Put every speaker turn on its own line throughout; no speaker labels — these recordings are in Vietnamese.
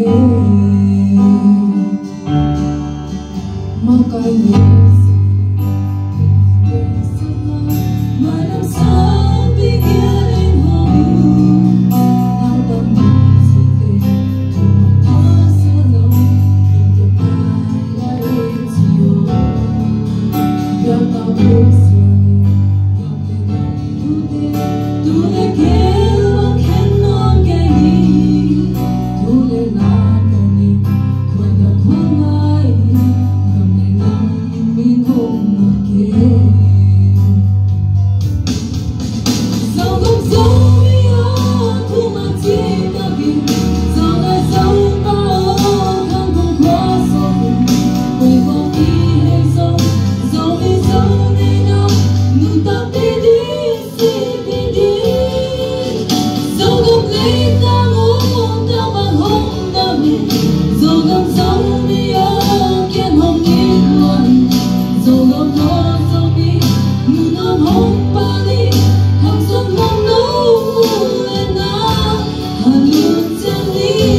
mong coi nhẹ mà làm sao vì kia đến hôm nào tâm gì về cùng ta sẽ lâu nhưng được ai đã đến chiều gặp tao bước rồi gặp về đâu tu để kêu bằng khen non cái gì tu để là cái gì quên được không ai ngầm này nằm min hôm mà kia dẫu không dẫu vì thu mà chỉ ta vì dẫu là dẫu ta không không quá rồi quên không đi hay dẫu dẫu vì dẫu đi đâu ngừng ta đi đi dẫu không lấy ta muốn ta bằng hôm ta mình dẫu không dẫu vì kiến hồng yên luôn dẫu không lo dẫu vì ngừng ôm hôm ba đi không xuân mong nấu lên na hàn luôn chân đi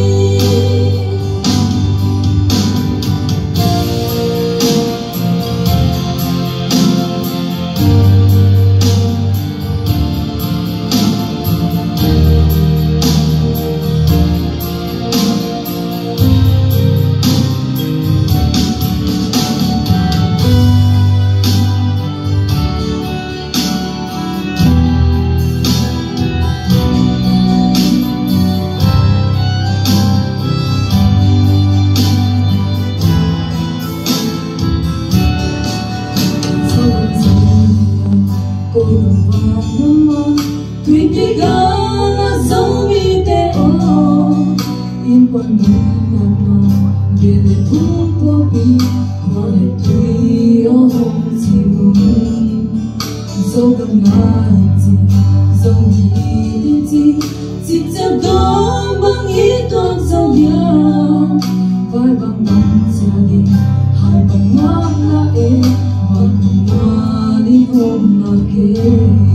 cô đồng vào nước mắt thuyền đi gà dấu mi tê ô yên quan nước ngàn mà về để thu qua bi hoa để tùy ô hồng chiều dấu cầm ngàn gì dấu nhị đến gì chỉ chợt đó bằng ý toàn dấu nhau vai bằng nắng gia đình hai bằng ngát là em bằng hoa đi hôm mà kia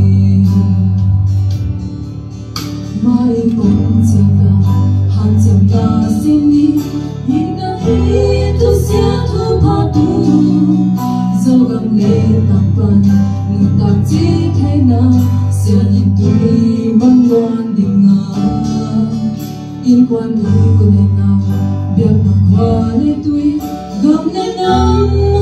mai cũng chỉ là hàng trăm ta xin đi nhưng đã biết tôi sẽ thu phá tu dẫu gầm lên tạm bận ngừng tạm chỉ thế nào sẽ nhìn tôi bằng ngoan đình ngờ yên quan núi của nên nào biết mà qua để tôi gầm lên nắng